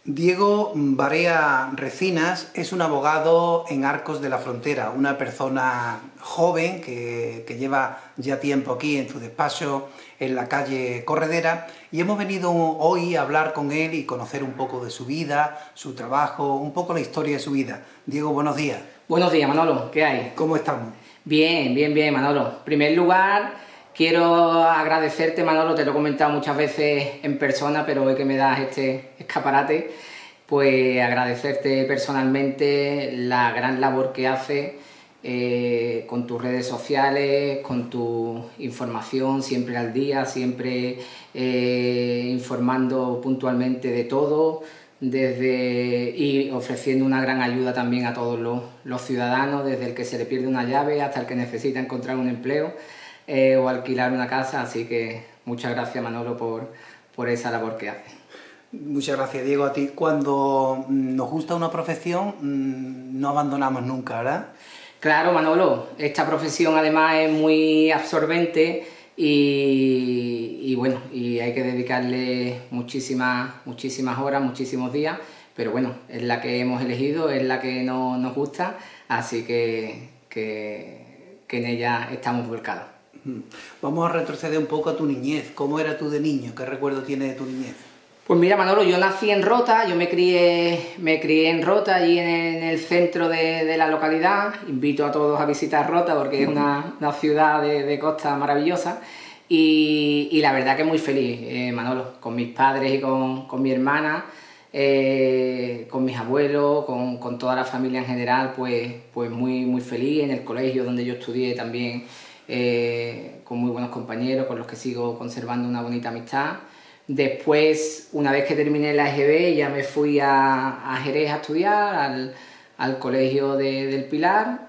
Diego Barea Recinas es un abogado en Arcos de la Frontera, una persona joven que lleva ya tiempo aquí en su despacho en la calle Corredera, y hemos venido hoy a hablar con él y conocer un poco de su vida, su trabajo, un poco la historia de su vida. Diego, buenos días. Buenos días, Manolo, ¿qué hay? ¿Cómo estamos? Bien, Manolo. En primer lugar, quiero agradecerte, Manolo, te lo he comentado muchas veces en persona, pero hoy que me das este escaparate, pues agradecerte personalmente la gran labor que haces con tus redes sociales, con tu información siempre al día, siempre informando puntualmente de todo, y ofreciendo una gran ayuda también a todos los ciudadanos, desde el que se le pierde una llave hasta el que necesita encontrar un empleo o alquilar una casa. Así que muchas gracias, Manolo, por esa labor que haces. Muchas gracias, Diego, a ti. Cuando nos gusta una profesión, no abandonamos nunca, ¿verdad? Claro, Manolo, esta profesión además es muy absorbente y bueno, y hay que dedicarle muchísimas horas, muchísimos días, pero bueno, es la que hemos elegido, es la que nos gusta, así que en ella estamos volcados. Vamos a retroceder un poco a tu niñez. ¿Cómo era tú de niño? ¿Qué recuerdo tienes de tu niñez? Pues mira, Manolo, yo nací en Rota, yo me crié en Rota, allí en el centro de la localidad. Invito a todos a visitar Rota porque es una ciudad de costa maravillosa, y la verdad que muy feliz, Manolo, con mis padres y con mi hermana, con mis abuelos, con toda la familia en general, pues muy feliz. En el colegio donde yo estudié también, con muy buenos compañeros con los que sigo conservando una bonita amistad. Después, una vez que terminé la EGB, ya me fui a Jerez a estudiar, al colegio del Pilar,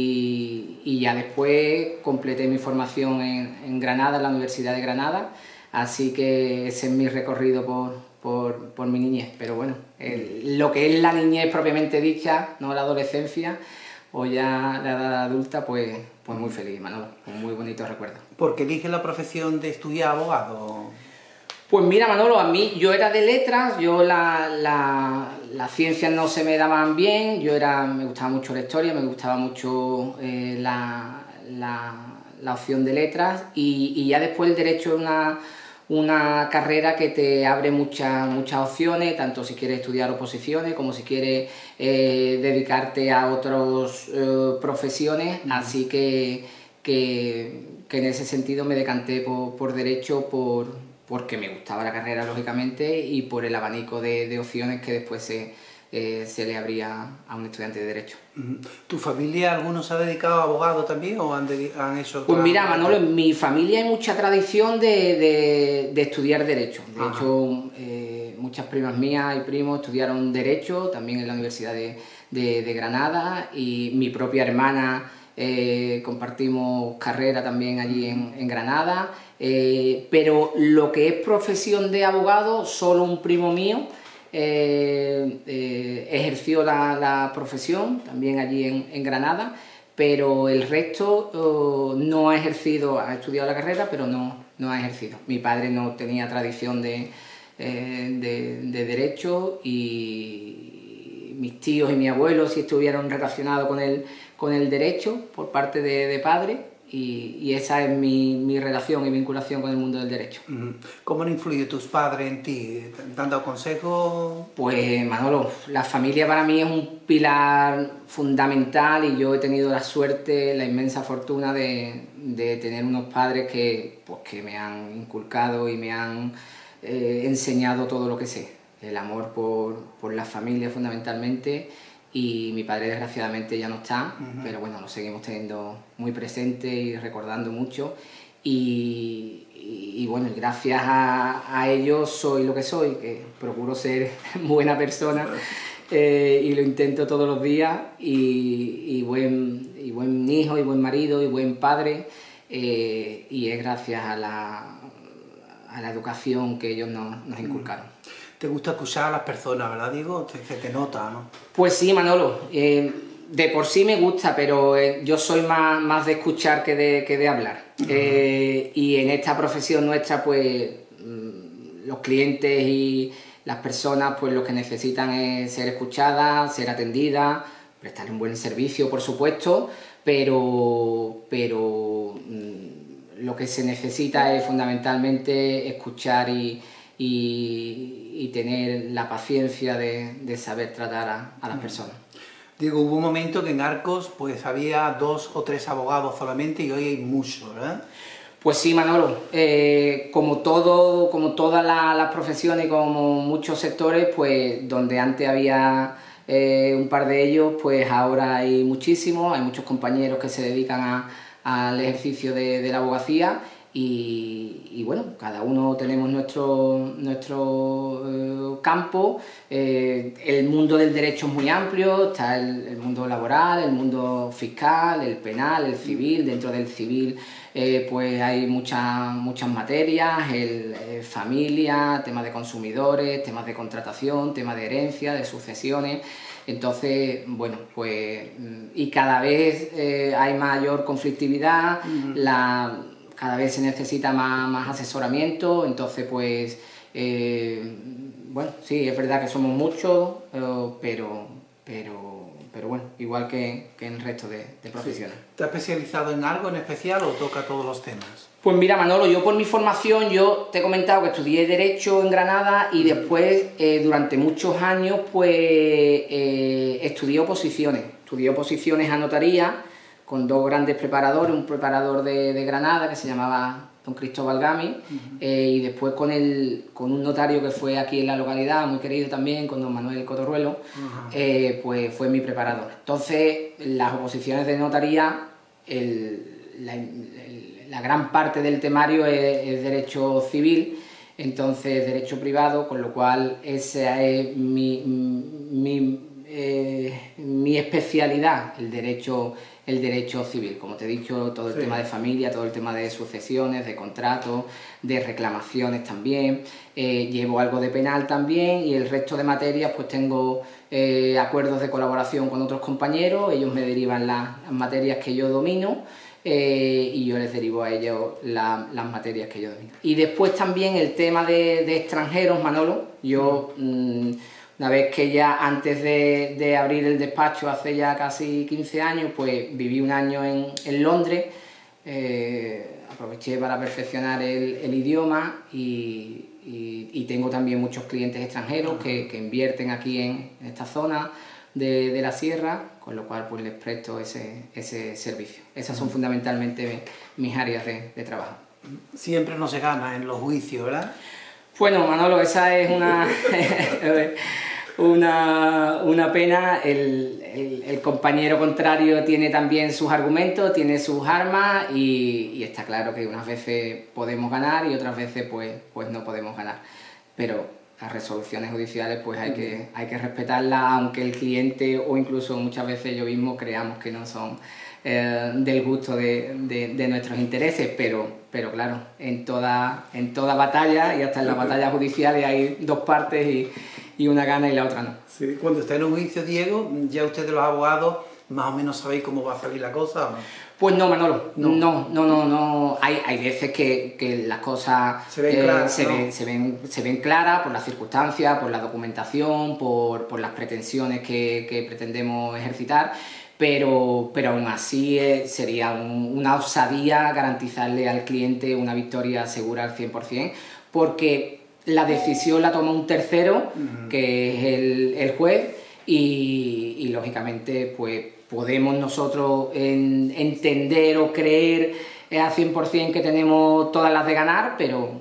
y ya después completé mi formación en Granada, en la Universidad de Granada. Así que ese es mi recorrido por mi niñez. Pero bueno, lo que es la niñez propiamente dicha, no la adolescencia o ya la edad adulta, pues muy feliz, Manolo, con muy bonitos recuerdos. ¿Por qué eliges la profesión de estudiar abogado? Pues mira, Manolo, a mí, yo era de letras, yo las ciencias no se me daban bien, me gustaba mucho la historia, me gustaba mucho la opción de letras, y ya después el derecho es una carrera que te abre muchas opciones, tanto si quieres estudiar oposiciones como si quieres dedicarte a otras profesiones, así que en ese sentido me decanté por derecho, porque me gustaba la carrera, lógicamente, y por el abanico de opciones que después se le abría a un estudiante de Derecho. ¿Tu familia, alguno se ha dedicado a abogado también o han hecho...? Pues mira, Manolo, en mi familia hay mucha tradición de estudiar Derecho. De hecho, muchas primas mías y primos estudiaron Derecho, también en la Universidad de Granada, y mi propia hermana compartimos carrera también allí en Granada. Pero lo que es profesión de abogado, solo un primo mío ejerció la profesión también allí en Granada, pero el resto no ha ejercido, ha estudiado la carrera, pero no ha ejercido. Mi padre no tenía tradición de derecho, y mis tíos y mi abuelo sí estuvieron relacionados con el derecho por parte de padre. Y esa es mi relación y vinculación con el mundo del derecho. ¿Cómo han influido tus padres en ti? ¿Te han dado consejos? Pues, Manolo, la familia para mí es un pilar fundamental, y yo he tenido la suerte, la inmensa fortuna de tener unos padres que me han inculcado y me han enseñado todo lo que sé. El amor por la familia fundamentalmente. Y mi padre desgraciadamente ya no está, pero bueno, lo seguimos teniendo muy presente y recordando mucho, y bueno, gracias a ellos soy lo que soy, que procuro ser buena persona, y lo intento todos los días, y buen hijo, y buen marido, y buen padre, y es gracias a la educación que ellos nos inculcaron. Te gusta escuchar a las personas, ¿verdad, Diego? Se te nota, ¿no? Pues sí, Manolo. De por sí me gusta, pero yo soy más de escuchar que de hablar. Y en esta profesión nuestra, pues los clientes y las personas pues lo que necesitan es ser escuchadas, ser atendidas, prestar un buen servicio, por supuesto, pero lo que se necesita es fundamentalmente escuchar y tener la paciencia de saber tratar a las personas. Diego, hubo un momento que en Arcos pues había 2 o 3 abogados solamente y hoy hay muchos, ¿verdad? Pues sí, Manolo, como todas las profesiones, como muchos sectores, pues donde antes había un par de ellos, pues ahora hay muchísimos, hay muchos compañeros que se dedican al ejercicio de la abogacía y bueno, cada uno tenemos nuestro campo. El mundo del derecho es muy amplio, está el mundo laboral, el mundo fiscal, el penal, el civil. Dentro del civil pues hay muchas materias, familia, temas de consumidores, temas de contratación, temas de herencia, de sucesiones. Entonces, bueno, pues y cada vez hay mayor conflictividad, cada vez se necesita más asesoramiento, entonces pues bueno, sí, es verdad que somos muchos, pero bueno, igual que en el resto de profesiones. ¿Te has especializado en algo en especial o toca todos los temas? Pues mira, Manolo, yo por mi formación, yo te he comentado que estudié Derecho en Granada y después, durante muchos años, pues estudié oposiciones. Estudié oposiciones a notaría con 2 grandes preparadores, un preparador de Granada que se llamaba don Cristóbal Gami, y después con un notario que fue aquí en la localidad, muy querido también, con don Manuel Cotorruelo, pues fue mi preparador. Entonces, las oposiciones de notaría, la gran parte del temario es derecho civil, entonces derecho privado, con lo cual esa es mi especialidad, el derecho civil. Como te he dicho, todo el tema de familia, todo el tema de sucesiones, de contratos, de reclamaciones también. Llevo algo de penal también y el resto de materias pues tengo acuerdos de colaboración con otros compañeros, ellos me derivan las materias que yo domino y yo les derivo a ellos las materias que yo domino. Y después también el tema de extranjeros, Manolo. Yo, una vez que ya antes de abrir el despacho, hace ya casi 15 años, pues viví un año en Londres, aproveché para perfeccionar el idioma y tengo también muchos clientes extranjeros que invierten aquí en esta zona de la sierra, con lo cual pues les presto ese servicio. Esas son fundamentalmente mis áreas de trabajo. Siempre no se gana en los juicios, ¿verdad? Bueno, Manolo, esa es una pena. El compañero contrario tiene también sus argumentos, tiene sus armas y está claro que unas veces podemos ganar y otras veces pues no podemos ganar. Pero las resoluciones judiciales pues hay que respetarlas, aunque el cliente o incluso muchas veces yo mismo creamos que no son del gusto de nuestros intereses, pero claro, en toda batalla y hasta en las batallas judiciales hay 2 partes y una gana y la otra no. Sí, cuando está en un juicio, Diego, ya ustedes los abogados más o menos sabéis cómo va a salir la cosa, ¿o no? Pues no, Manolo, no. Hay veces que las cosas se ven claras por las circunstancias, por la documentación, por las pretensiones que pretendemos ejercitar, pero aún así sería una osadía garantizarle al cliente una victoria segura al 100%, porque la decisión la toma un tercero, que es el juez, y lógicamente pues podemos nosotros entender o creer al 100% que tenemos todas las de ganar, pero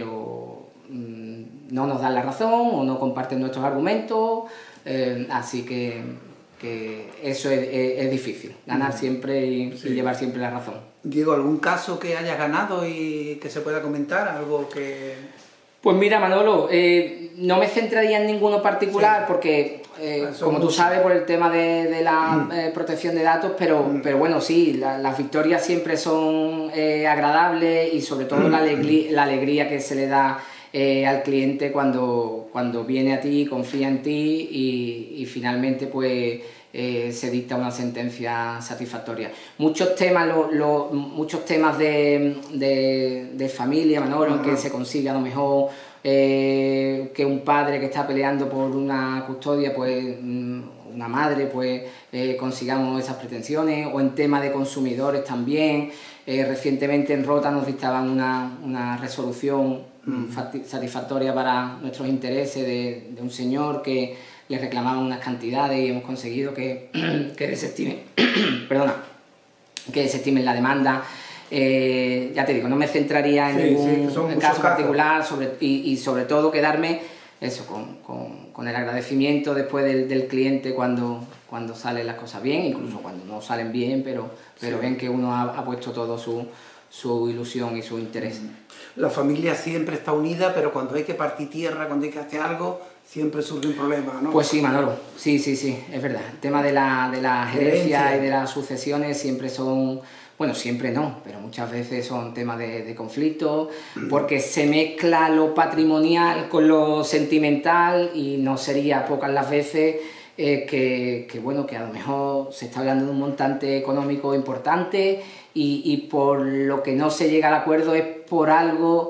no nos dan la razón o no comparten nuestros argumentos, así que eso es difícil, ganar siempre y llevar siempre la razón. Diego, ¿algún caso que hayas ganado y que se pueda comentar? ¿Algo que...? Pues mira, Manolo, no me centraría en ninguno particular porque, como tú sabes, por el tema de la protección de datos, pero bueno, sí, las victorias siempre son agradables y sobre todo la alegría que se le da al cliente cuando viene a ti, confía en ti y finalmente pues se dicta una sentencia satisfactoria. Muchos temas de familia, Manolo, en que se consigue a lo mejor que un padre que está peleando por una custodia, pues una madre, pues consigamos esas pretensiones, o en tema de consumidores también. Recientemente en Rota nos dictaban una resolución satisfactoria para nuestros intereses de un señor que le reclamaban unas cantidades y hemos conseguido que desestimen, perdona, que desestimen la demanda. Ya te digo, no me centraría en ningún caso particular y sobre todo quedarme eso con el agradecimiento después del cliente cuando salen las cosas bien, incluso cuando no salen bien, pero ven que uno ha puesto todo su ilusión y su interés. La familia siempre está unida, pero cuando hay que partir tierra, cuando hay que hacer algo, siempre surge un problema, ¿no? Pues sí, Manolo, sí, es verdad. El tema de la herencia y de las sucesiones siempre son... Bueno, siempre no, pero muchas veces son temas de conflicto, porque se mezcla lo patrimonial con lo sentimental y no sería pocas las veces bueno, que a lo mejor se está hablando de un montante económico importante y por lo que no se llega al acuerdo es por algo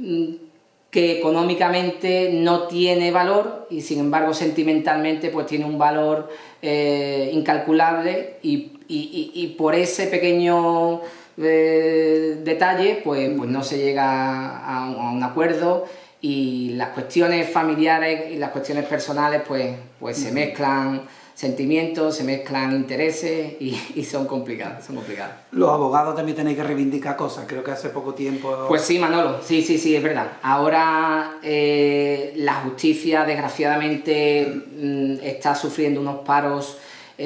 que económicamente no tiene valor y sin embargo sentimentalmente pues tiene un valor incalculable y por ese pequeño detalle pues no se llega a un acuerdo y las cuestiones familiares y las cuestiones personales pues se mezclan sentimientos, se mezclan intereses y son complicadas, Los abogados también tenéis que reivindicar cosas, creo que hace poco tiempo... Pues sí, Manolo, sí, es verdad. Ahora la justicia desgraciadamente está sufriendo unos paros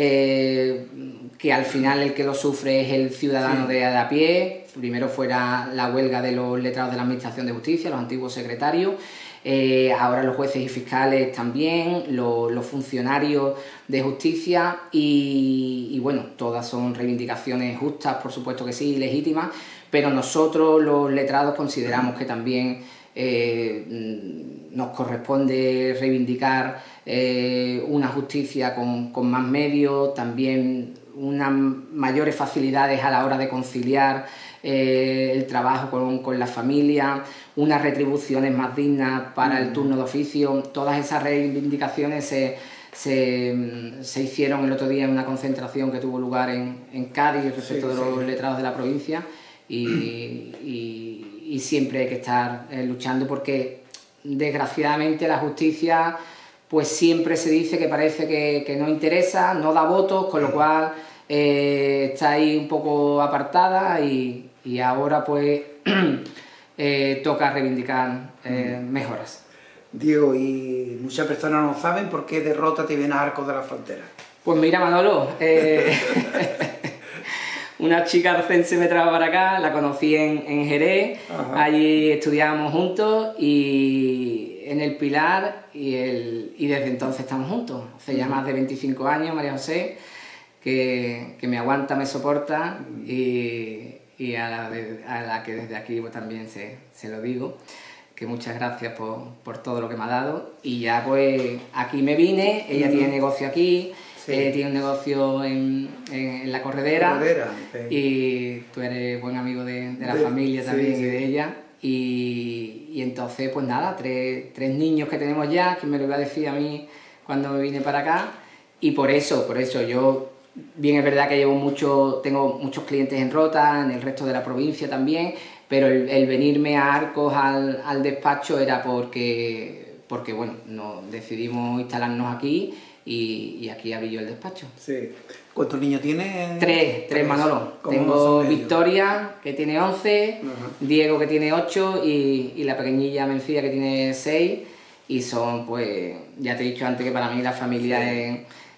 que al final el que lo sufre es el ciudadano de a pie. Primero fuera la huelga de los letrados de la Administración de Justicia, los antiguos secretarios. Ahora los jueces y fiscales también, los funcionarios de justicia y bueno, todas son reivindicaciones justas, por supuesto que sí, legítimas, pero nosotros los letrados consideramos que también nos corresponde reivindicar una justicia con más medios, también unas mayores facilidades a la hora de conciliar el trabajo con la familia, unas retribuciones más dignas para el turno de oficio. Todas esas reivindicaciones se hicieron el otro día en una concentración que tuvo lugar en Cádiz respecto de los letrados de la provincia y siempre hay que estar luchando porque desgraciadamente la justicia pues siempre se dice que parece que no interesa, no da votos, con lo cual está ahí un poco apartada y ahora pues toca reivindicar mejoras. Diego, y muchas personas no saben por qué de Rota te vienes a Arcos de la Frontera. Pues mira, Manolo, una chica arcense me trajo para acá, la conocí en Jerez. Ajá. Allí estudiábamos juntos y en el Pilar y desde entonces estamos juntos. Hace ya más de 25 años, María José, que me aguanta, me soporta y a la que desde aquí pues, también se lo digo, que muchas gracias por todo lo que me ha dado. Y ya pues aquí me vine, ella tiene negocio aquí, tiene un negocio en La Corredera, y tú eres buen amigo de la familia también y de ella. Y entonces pues nada, tres niños que tenemos ya, que me lo iba a decir a mí cuando me vine para acá, y por eso yo... Bien, es verdad que tengo muchos clientes en Rota, en el resto de la provincia también, pero el venirme a Arcos al despacho era porque bueno, decidimos instalarnos aquí y aquí abrí yo el despacho. Sí. ¿Cuántos niños tienes? Tres, Manolo. Tengo Victoria, que tiene 11, Diego, que tiene 8 y la pequeñilla Mencía, que tiene 6, y son, pues, ya te he dicho antes que para mí la familia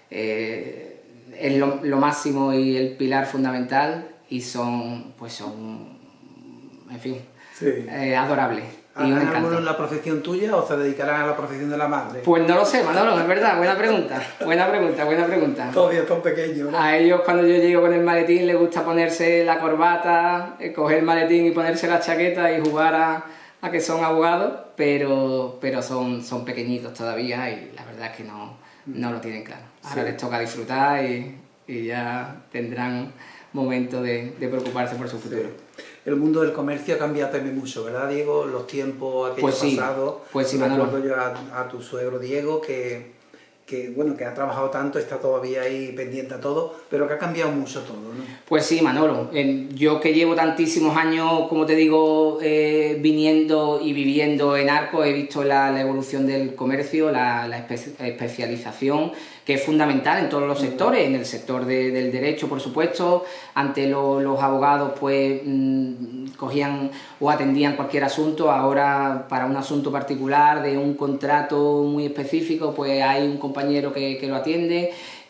es lo máximo y el pilar fundamental y son en fin, adorables. ¿Harán alguno en la profesión tuya o se dedicarán a la profesión de la madre? Pues no lo sé, Manolo, es verdad, buena pregunta. Todavía son pequeños, ¿no? A ellos cuando yo llego con el maletín les gusta ponerse la corbata, coger el maletín y ponerse la chaqueta y jugar a que son abogados, pero son pequeñitos todavía y la verdad es que no lo tienen claro. Ahora les toca disfrutar y ya tendrán momento de preocuparse por su futuro. Sí. El mundo del comercio ha cambiado también mucho, ¿verdad, Diego? Los tiempos aquellos pasados. Pues sí, me Manolo. acuerdo yo a tu suegro Diego, bueno, que ha trabajado tanto, está todavía ahí pendiente a todo, pero que ha cambiado mucho todo, ¿no? Pues sí, Manolo. Yo que llevo tantísimos años, como te digo, viniendo y viviendo en Arcos, he visto la evolución del comercio, la especialización, que es fundamental en todos los sectores, en el sector del derecho, por supuesto. Antes los abogados pues cogían o atendían cualquier asunto, ahora para un asunto particular de un contrato muy específico pues hay un compañero que lo atiende,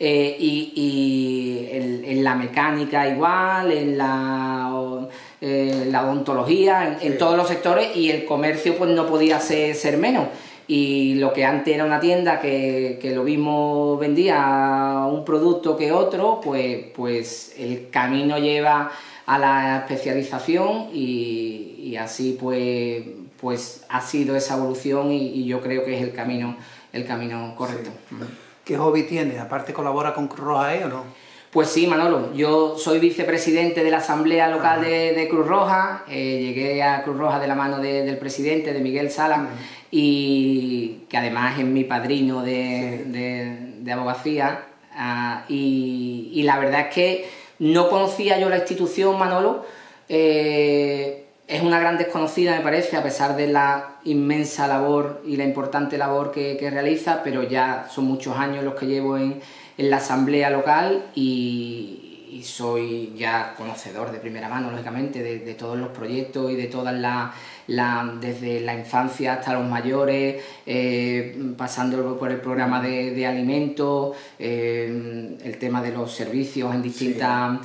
y en la mecánica igual, en la odontología, en todos los sectores, y el comercio pues no podía ser menos. Y lo que antes era una tienda que lo mismo vendía un producto que otro, pues el camino lleva a la especialización, y así pues ha sido esa evolución, y yo creo que es el camino correcto. Sí. ¿Qué hobby tienes? ¿Aparte colabora con Cruz Roja o no? Pues sí, Manolo, yo soy vicepresidente de la Asamblea Local de Cruz Roja, llegué a Cruz Roja de la mano del presidente, de Miguel Sala, y que además es mi padrino de abogacía, y la verdad es que no conocía yo la institución, Manolo. Es una gran desconocida, me parece, a pesar de la inmensa labor y la importante labor que realiza, pero ya son muchos años los que llevo en la asamblea local, y soy ya conocedor de primera mano, lógicamente, de todos los proyectos y de todas desde la infancia hasta los mayores, pasando por el programa de alimentos, el tema de los servicios en distintos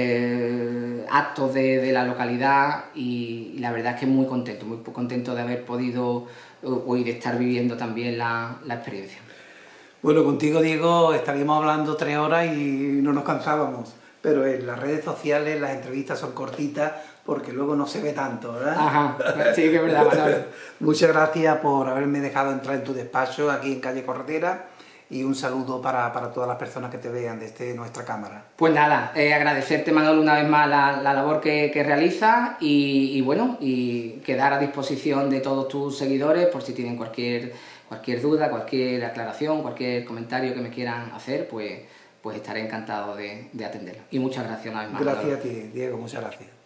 actos de la localidad, y la verdad es que muy contento de haber podido hoy, de estar viviendo también la experiencia. Bueno, contigo, Diego, estaríamos hablando 3 horas y no nos cansábamos, pero en las redes sociales las entrevistas son cortitas porque luego no se ve tanto, ¿verdad? Ajá, sí, que es verdad, Manolo. Muchas gracias por haberme dejado entrar en tu despacho aquí en Calle Corretera, y un saludo para todas las personas que te vean desde nuestra cámara. Pues nada, agradecerte, Manolo, una vez más la labor que realizas, y bueno, y quedar a disposición de todos tus seguidores por si tienen cualquier duda, cualquier aclaración, cualquier comentario que me quieran hacer, pues estaré encantado de atenderlo. Y muchas gracias una vez más. Gracias a ti, Diego, muchas gracias.